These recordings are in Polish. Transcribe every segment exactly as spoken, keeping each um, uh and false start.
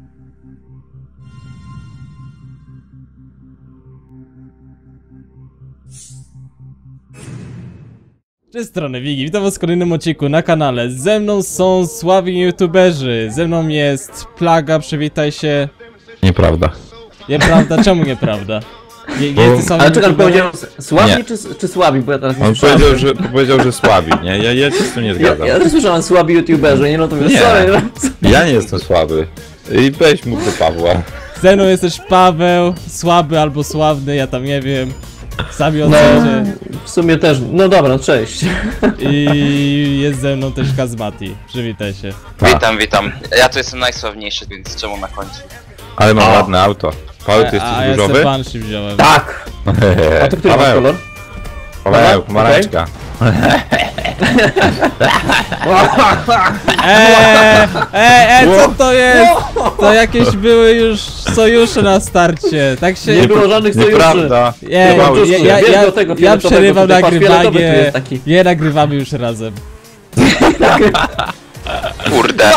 Cześć strony Wigi, witam was w kolejnym odcinku na kanale. Ze mną są sławni youtuberzy. Ze mną jest Plaga, przywitaj się. Nieprawda. Nieprawda? Czemu nieprawda? Je, jest Ale czekaj, powiedział słabi czy, czy słabi? Bo ja teraz nie On powiedział, że, powiedział, że słabi, nie? Ja, ja się z tym nie zgadzam. Ja, ja też słyszałem słabi youtuberzy, nie? No to Nie. sorry. Ja nie jestem słaby. I weź mów do Pawła. Ze mną jest też Paweł, słaby albo sławny, ja tam nie wiem. Sami No, ocenicie. w sumie też, no dobra, cześć. I jest ze mną też Kazmati. Przywitaj się. Witam, witam. Ja tu jestem najsławniejszy, więc czemu na końcu? Ale mam O. ładne auto. Paweł, ty A, a jesteś ja sobie różowy? Banshee wziąłem. Tak! A to który ma Paweł, kolor? Paweł, pomarańczka. Eee, eee, co to jest? To jakieś były już sojusze na starcie. Tak się... Nie było żadnych sojuszy. Nieprawda. Nie, Chyba ja, już ja, nie. ja, Wiesz ja, do tego ja fioletowego, przerywam tutaj patrz, fioletowy tu nagrywanie. jest taki. Nie nagrywamy już razem. Kurde.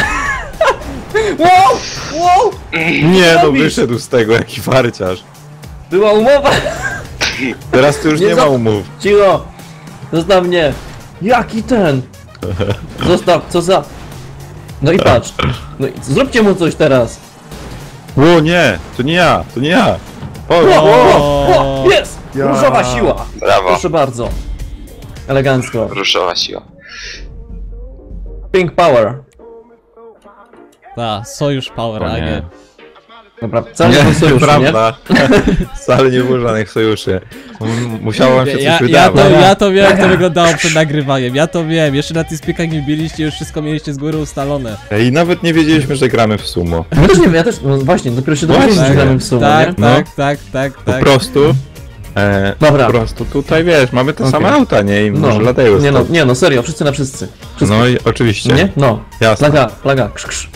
Wow! Wow! Nie, no robisz? wyszedł z tego, jaki farciarz. Była umowa! Teraz to już Nie nie za- ma umów. Cicho! Zostaw mnie! Jaki ten? Zostaw, co za... No i patrz. No i zróbcie mu coś teraz. O nie, to nie ja, to nie ja. O, O, o, o, jest! Ja. Różowa siła! Brawo. Proszę bardzo. Elegancko. Różowa siła. Pink power. Ta, sojusz power, O a nie. nie. Dobra, wcale nie są sojusze, nie? prawda. Wcale nie było żadnych sojuszy. M- Musiało wam się coś Ja, ja, wydawać. to, ja to wiem, jak to wyglądało przed nagrywaniem. Ja to wiem. Jeszcze na tych spikach nie biliście, już wszystko mieliście z góry ustalone. I nawet nie wiedzieliśmy, że gramy w sumo. Ja też nie wiem, ja też, no właśnie, dopiero się Właśnie. dowiedzieliśmy, że gramy w sumie, Tak, nie? No. tak, tak, tak, Po tak. prostu. E, Dobra. Po prostu tutaj wiesz, mamy te Okej. same auta, nie? I No, może dlatego nie no, stąd. nie no, serio, wszyscy na wszyscy. Wszyscy. No i oczywiście. Nie? No. Jasne. Plaga, plaga, krz, krz.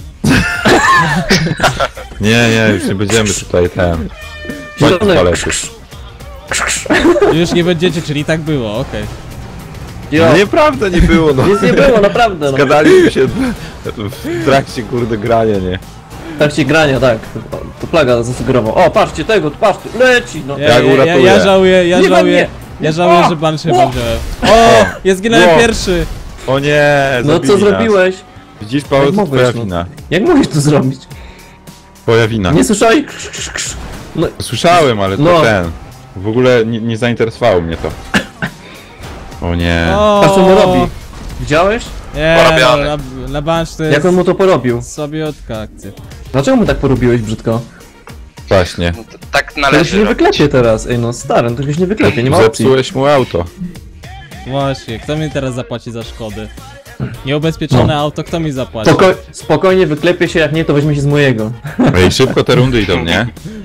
Nie, nie, już nie będziemy tutaj ten. Chodź Zielony, palety. krz, krz, krz. Już nie będziecie, czyli tak było, okej. Jo, No nieprawda nie było, no. nic nie było, naprawdę, no. Zgadaliśmy się w trakcie kurde grania, nie? W trakcie grania, tak. O, to plaga zasugerował. O, patrzcie tego, patrzcie, leci, no. Ja, Ja go ja, ja, uratuję. ja żałuję, ja Nie we żałuję. mnie. Ja żałuję, O! że Banshee O! chyba wziąłem. O! Ja zginąłem Wow. pierwszy! O nie, No zabili co nas. zrobiłeś? Widzisz, Paweł, Jak to mogłeś, twoja no? wina. Jak mogłeś to zrobić? Twoja wina. Nie słyszałeś? Krz, krz, krz. No, Słyszałem, ale to No. ten. W ogóle nie, nie zainteresowało mnie to. O nie. O! patrz co mu robi. Widziałeś? Nie, no, Porobiony. na, na Banshee to jest Jak on mu to porobił? słabiotka akcja. Dlaczego mu tak porobiłeś brzydko? Właśnie. No to tak To się należy nie robić. wyklepie teraz, ej no stary, to się nie wyklepie, nie ma opcji. Zepsułeś mu auto. Właśnie, kto mi teraz zapłaci za szkody? Nieubezpieczone auto, kto mi zapłaci? Spoko spokojnie wyklepie się, jak nie to weźmie się z mojego. Ej, szybko te rundy idą, nie?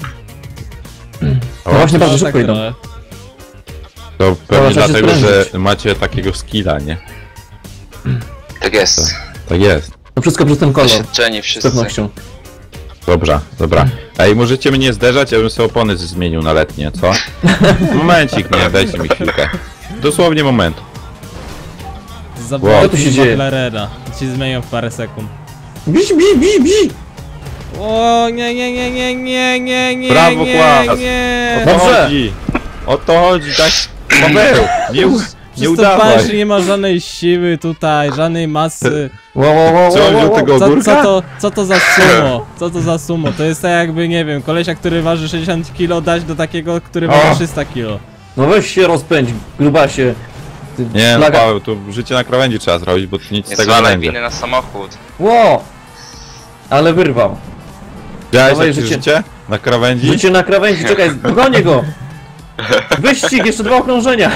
O, No właśnie No, bardzo tak szybko idą. trochę. to pewnie trzeba się dlatego, że sprężyć. macie takiego skilla, nie? Tak jest. Tak jest. To wszystko przez ten kolor, Doświadczeni z wszyscy. pewnością. Dobra, dobra. Ej, możecie mnie zderzać, ja bym sobie opony zmienił na letnie, co? Momencik, nie, dajcie mi chwilkę. Dosłownie moment. Zawołał Co tu się dzieje? McLarena. Ci zmienią w parę sekund. Bić, bij, bij, bij! O nie, nie, nie, nie, nie, nie, nie, Brawo, nie, Kłas. nie. O to Dobrze. chodzi! O to chodzi, tak? Paweł, nie, u- nie Przez to udawaj! Banshee nie ma żadnej siły tutaj, żadnej masy. Wow, wow, wow, Co, wow, wziął wow, tego Co, ogórka? co, to, co to za sumo? Co to za sumo? To jest tak jakby, nie wiem, kolesia, który waży sześćdziesiąt kilo dać do takiego, który waży O. trzysta kilo. No weź się rozpędź, grubasie. Ty Nie, no plaga- Paweł, to życie na krawędzi trzeba zrobić, bo nic z Nie tego nie zwalaj będzie. winy na samochód. Ło! Ale wyrwał. Widziałeś Dawaj, jakie życie. życie? Na krawędzi? Życie na krawędzi, czekaj, dogonię go! Wyścig, jeszcze dwa okrążenia!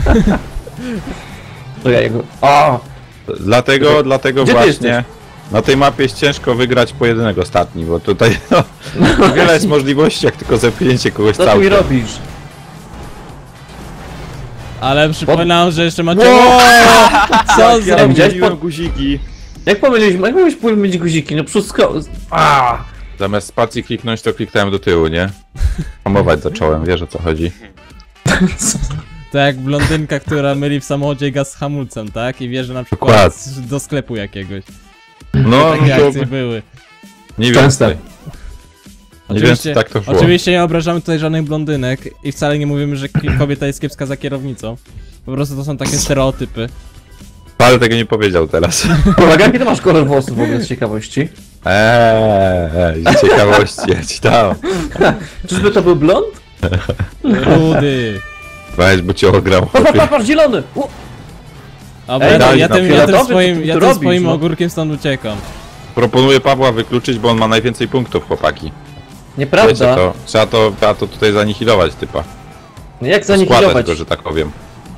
Czekaj, jego... O! Dlatego, Czekaj, dlatego gdzie ty właśnie jesteś? na tej mapie jest ciężko wygrać pojedynek ostatni, bo tutaj no, wiele jest możliwości, jak tylko zepchnięcie kogoś Co ty mi całkiem. robisz? Ale przypominam, że jeszcze macie... Wow. Wow! Co Ja zrobić? widziałeś Zrobiłem pod- guziki. Jak pomyliłeś, jak miałeś pomylić guziki? No wszystko... A! Zamiast spacji kliknąć, to kliknąłem do tyłu, nie? Hamować zacząłem, wiesz o co chodzi. To jak blondynka, która myli w samochodzie gaz z hamulcem, tak? I wie, że na przykład Dokładnie. do sklepu jakiegoś. No, Takie to, akcje były. Nie Częste. więcej. Nie więcej, tak to było. Oczywiście nie obrażamy tutaj żadnych blondynek i wcale nie mówimy, że ki- kobieta jest kiepska za kierownicą. Po prostu to są takie stereotypy. Ale tego nie powiedział teraz. Kolega, jaki ty masz kolor włosów w ogóle z ciekawości? Eee, z ciekawości, ja ci dam. Czyżby to był blond? Rudy. Weź, bo cię ogram. Patrz, patrz, patrz, patrz, zielony! U, Dobra, Ej, ja, daj ja, nam tym, ja tym fioletowy, swoim, co ty ja tu tym robisz, swoim no? ogórkiem stąd uciekam. Proponuję Pawła wykluczyć, bo on ma najwięcej punktów, chłopaki. Wiecie, nieprawda. to, trzeba to, trzeba to tutaj zanihilować, typa. No jak Składać zanikilować? go, że tak powiem.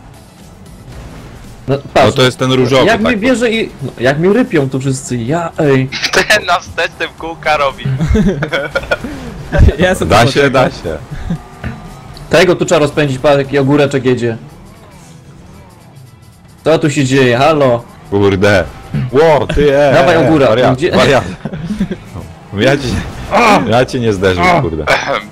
No, No patrz, to jest ten różowy, jak tak. mi bierze i... No, jak mi rypią tu wszyscy, ja, ej. Ten na wstecznym kółka robi. Ja sobie Da to się, da się. Tego tu trzeba rozpędzić, patrz jaki ogóreczek jedzie. Co tu się dzieje, halo? Kurde. Ło, ty e, Dawaj, e, ogóra, wariat, gdzie- wariat. Ja cię, ja cię nie zderzył, kurde.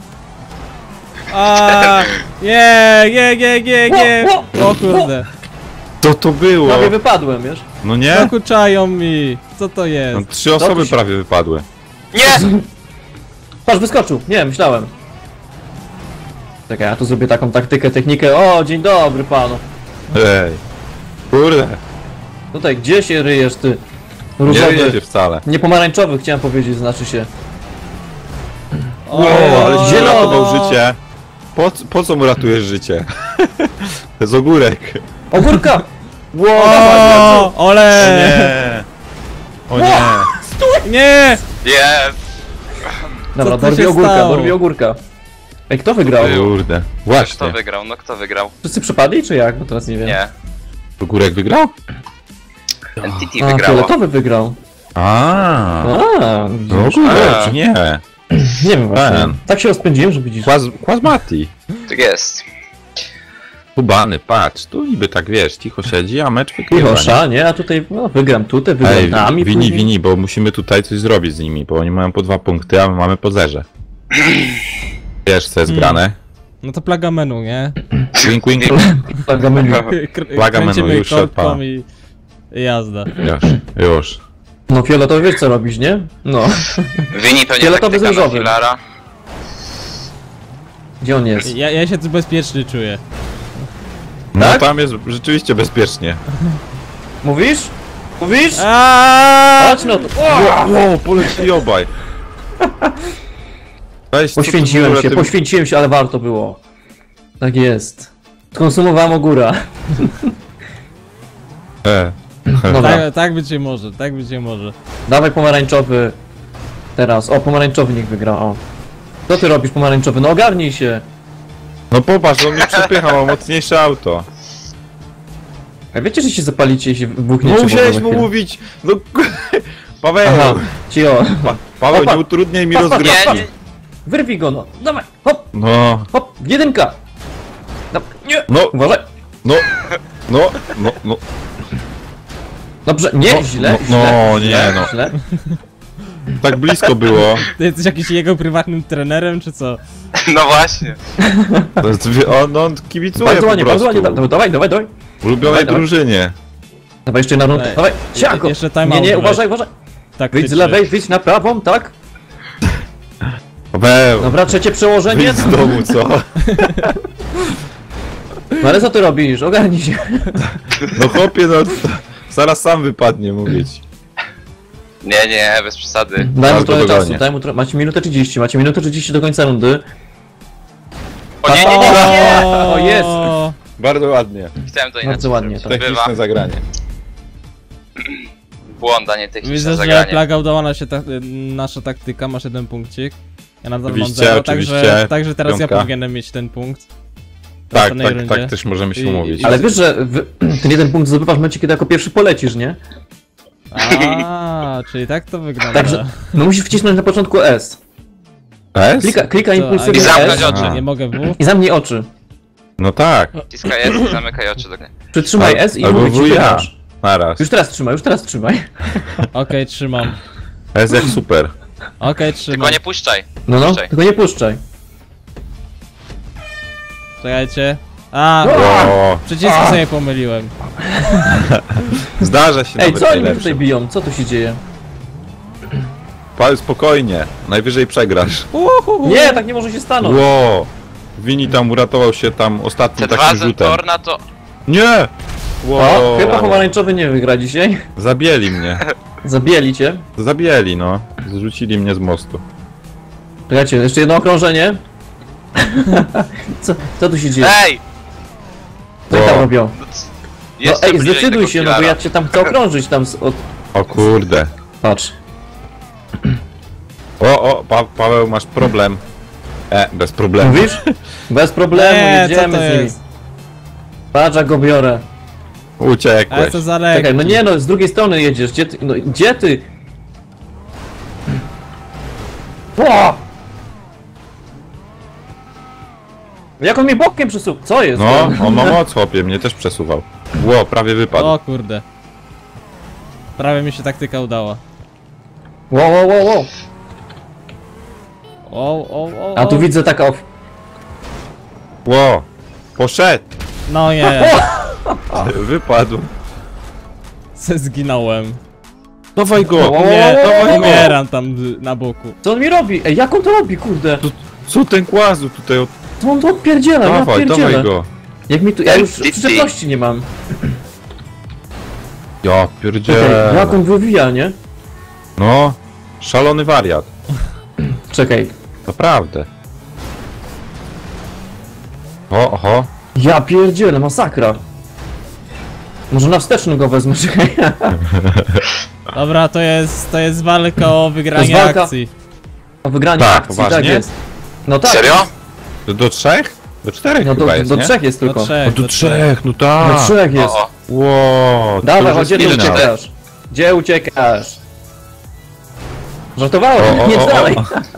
A, nie, nie, nie, nie, nie. Ło, O kurde. Co to było? Prawie wypadłem, wiesz? No nie? Dokuczają mi. Co to No, jest? trzy osoby tu się- prawie wypadły. Nie! Patrz, wyskoczył, nie, myślałem. Czekaj, ja tu zrobię taką taktykę, technikę. O, dzień dobry panu. Ej. Kurde. Tutaj, gdzie się ryjesz ty? Nie Różowy. jedzie wcale. Nie pomarańczowy chciałem powiedzieć, znaczy się. O, O, ale zielony. zielony uratował życie. Po, c- po co mu ratujesz życie? To jest ogórek. Ogórka! Ło, dawaj, O, O ole. nie. O nie. Nie. Jest! Dobra, Co tu dorwij się ogórka, stało? dorwij ogórka. Ej, kto wygrał? Kurde. Kto Właśnie. wygrał? No kto wygrał? Wszyscy przepadli, czy jak? Bo teraz nie wiem. Nie. Ogórek wygrał? Entity A, wygrało. fioletowy wygrał. A. A, No widzisz? ogórek, A. nie. Nie wiem właśnie. Ten. Tak się rozpędziłem, że widzisz. Kłaz, Kłazmati. Tak jest. Kubany, patrz, tu niby tak wiesz, cicho siedzi, a mecz wygrywa. nie? Pichosza, nie? A tutaj, no, wygram tutaj, wygram Ej, nami. wini, później. wini, bo musimy tutaj coś zrobić z nimi, bo oni mają po dwa punkty, a my mamy po zerze. Wiesz co jest Hmm. grane? No to plaga menu, nie? Wink, wink. Plaga menu. Kr- Plaga menu, kręcimy już się kołką odpala. i i jazda. Już, już. No fioletowy wiesz co robisz, nie? No. Wini pewnie Fioletowy z taktyka na różowym. filara. Gdzie on jest? Ja, ja się tu bezpiecznie czuję. No Tak? tam jest rzeczywiście bezpiecznie. Mówisz? Mówisz? Aaaa! Chodź no to. Wow, polecili obaj. Weź, co ty w Poświęciłem ogóle się, tym- poświęciłem się, ale warto było. Tak jest. Skonsumowałem ogóra. E. Dobra, Tak, tak być nie może, tak być nie może. dawaj pomarańczowy. Teraz, o pomarańczowy niech wygra, o. Co ty robisz pomarańczowy? No ogarnij się. No popatrz, on mnie przepycha, ma mocniejsze auto. A wiecie, że się zapalicie i się wybuchniecie? No musiałeś w ogóle mu za chwilę? mówić, no Paweł, Aha, cio. pa, Paweł, Opa. nie utrudniaj mi Patrz, patrz, rozgrywki. patrz. Wyrwij go no. Dawaj, hop, No, hop, jedynka. No, nie. no, Uważaj. no, no, no, no, Dobrze, nie, No, źle, no, źle, no, nie, źle, no. źle. tak blisko było. Ty jesteś jakiś jego prywatnym trenerem, czy co? No właśnie. To jest, on, on kibicuje Bardzo po ładnie, bardzo prostu. ładnie, da- dawaj, dawaj, dawaj. Ulubionej Dawaj, dawaj. drużynie. Dawaj jeszcze na rundę, Ej, dawaj, siako. jeszcze time Nie, out nie, weź. uważaj, uważaj. Tak Wyjdź z lewej, wyjdź na prawą, tak? Paweł, Dobra, trzecie przełożenie. wyjdź z domu, co? No ale co ty robisz? Ogarnij się. No chłopie, no zaraz sam wypadnie mówić. Nie, nie, bez przesady. Daj mu Zaraz trochę go czasu, dogonię. daj mu trochę. Macie minutę trzydzieści, macie minutę trzydzieści do końca rundy. O nie, nie, nie, nie, nie! O, jest. Bardzo ładnie. Chciałem to inaczej Bardzo ładnie, zrobić. tak. Techniczne zagranie. Błąd, a nie techniczne Widzę, że zagranie. plaga udała nam się ta, nasza taktyka, masz jeden punkcik. Ja nadal mam Oczywiście, zero, oczywiście. także, także teraz Piątka. ja powinienem mieć ten punkt. W Tak, następnej tak, rundzie. tak też możemy się I- umówić. i- Ale wiesz, że w, ten jeden punkt zdobywasz w momencie, kiedy jako pierwszy polecisz, nie? A, czyli tak to wygląda. Także, no musisz wcisnąć na początku S. S? Klika, klika Co, impulsywnie I zamknąć S oczy. A. Nie mogę w? i zamknij oczy. No tak. Wciskaj S i zamykaj oczy do mnie. Przytrzymaj Al- S i albo mówię ci, wuja. wygrasz. Naraz. Już teraz trzymaj, już teraz trzymaj. Okej, trzymam. S jak super. Okej, trzymam. Tylko nie puszczaj. No no, Puszczaj. tylko nie puszczaj. Czekajcie. A, O, przyciski sobie pomyliłem. zdarza się Ej, nawet co oni mi najlepszym. tutaj biją? Co tu się dzieje? Pal spokojnie, najwyżej przegrasz. Uhuhu. Nie, tak nie może się stanąć. Ło! Wini tam uratował się tam ostatnim Ten takim razem rzutem. Torna to... Nie! Ło! O, chyba pomarańczowy nie wygra dzisiaj. Zabieli mnie. Zabijeli cię. Zabieli, no. Zrzucili mnie z mostu. Czekajcie, jeszcze jedno okrążenie. Co, co tu się dzieje? Ej! Co tam Ło. robią? No, c- No jeszcze ej, bliżej zdecyduj tego się, no bo filara. ja cię tam chcę okrążyć tam z, od... O kurde. Patrz. O, o, pa Paweł, masz problem. E, bez problemu. Mówisz? Bez problemu, Nie, co jedziemy to z nimi. jest? Patrz, jak go biorę. Ale Uciekłeś. to za lekki. Czekaj, no nie no, z drugiej strony jedziesz, gdzie ty, no gdzie ty? O! Jak on mnie bokiem przesuł? Co jest? No, on ma moc, chłopie, mnie też przesuwał. Ło, prawie wypadł. O kurde. Prawie mi się taktyka udała. Wow, wow, wow, wow. O, o, o, A tu o. widzę tak o... Ło, poszedł. No nie, Wypadł. se zginąłem. Dawaj go. O, Nie, o, o, o, o. umieram tam na boku. Co on mi robi? Ej, jak on to robi, kurde? Co ten kłazu tutaj od... Co on to odpierdziela? Ja Dawaj, pierdzielę. dawaj go. Jak mi tu... Ja już Ty, ty. przyczepności nie mam. Ja Czekaj, pierdzielę. jak on wywija, nie? No, szalony wariat. Czekaj. Naprawdę. O, oho. Ja pierdzielę, masakra. Może na wsteczny go wezmę, czekaj. Dobra, to jest, to jest walka o wygranie walka? akcji. O wygranie Tak, akcji, poważnie? tak jest. No tak. Serio? Do, do trzech? Do czterech No do, chyba jest, do nie? trzech jest Do tylko. trzech, O, do trzech, no tak. Do trzech jest. O, o. Ło, to Dawaj, już chodź, jest gdzie ty finał. uciekasz? Gdzie uciekasz? Żartowałem, O, o, nie o, o. dalej.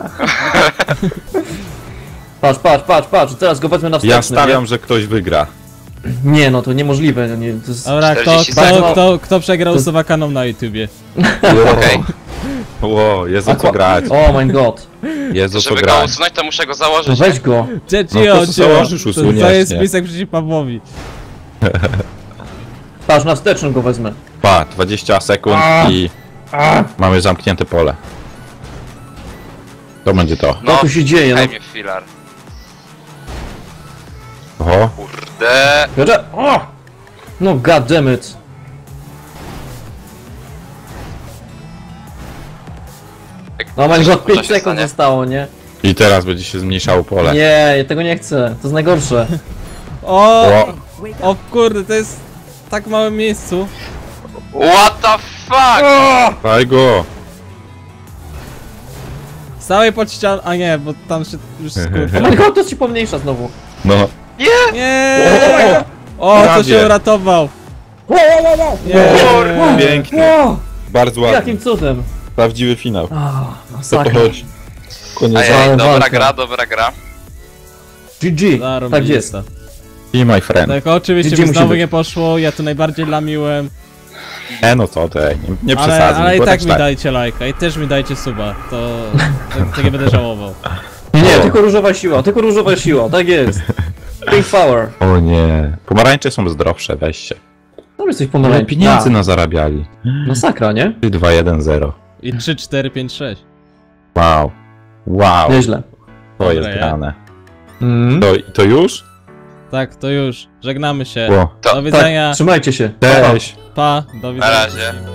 Patrz, patrz, patrz, patrz, teraz go wezmę na wsteczny. Ja stawiam, że ktoś wygra. Nie? nie, no to niemożliwe. no Nie, to jest... Dobra, kto, czterdzieści kto, sekund. kto, kto przegrał To- z Wakaną na YouTubie? Okej. Ło, jest o co Aqua- grać. Oh my god. Jest o co Żeby go grać. usunąć, to muszę go To założyć. weź go. Cieci, No to o, co cio. założysz, to, usuniesz, to jest nie? spisek przeciw Pawłowi. Patrz, na wsteczny go wezmę. Pa, dwadzieścia sekund A. i mamy zamknięte pole. To będzie to. Co No, tu się dzieje? daj No, mnie filar. Oho. Kurde. Bierze- o! No god damn it. No my god, Co pięć się sekund stanie? zostało, nie? I teraz będzie się zmniejszało pole. Nie, ja tego nie chcę. To jest najgorsze. O, O, o kurde, to jest w tak małym miejscu. What the fuck? daj go. Stałej pod ścianą, a nie, bo tam się już skurczy. Oh my god, to ci pomniejsza znowu. No. Nie! O, to Prawie. się uratował. Wow, wow, wow, wow. Nie. Pięknie. Wow. Bardzo ładnie. Jakim cudem? Prawdziwy finał. Ah, Co to masakra. chodzi? Koniec. Ale Ej, dobra walka. gra, dobra gra. G G. Tak jest. Zarąbista. I my friend. Tak, oczywiście Gdzie mi musi znowu być? nie poszło, ja tu najbardziej lamiłem. E, no co ty, nie, nie Ale, przesadzaj. ale i bo tak mi tak. dajcie lajka i też mi dajcie suba, to, to, to nie będę żałował. Nie, nie, O. tylko różowa siła, tylko różowa siła, tak jest. Pink power. O nie. Pomarańcze są zdrowsze, weźcie. Tam jesteś Ale pomarańczy. pieniędzy na zarabiali. Masakra, nie? trzy, dwa, jeden, zero. I trzy, cztery, pięć, sześć. Wow. Wow. Nieźle. To jest Dobre, grane. Mm. To, to już? Tak, to już. Żegnamy się. Ło. Do To- widzenia. Tak, trzymajcie się. Cześć. Pa, do Na widzenia. razie.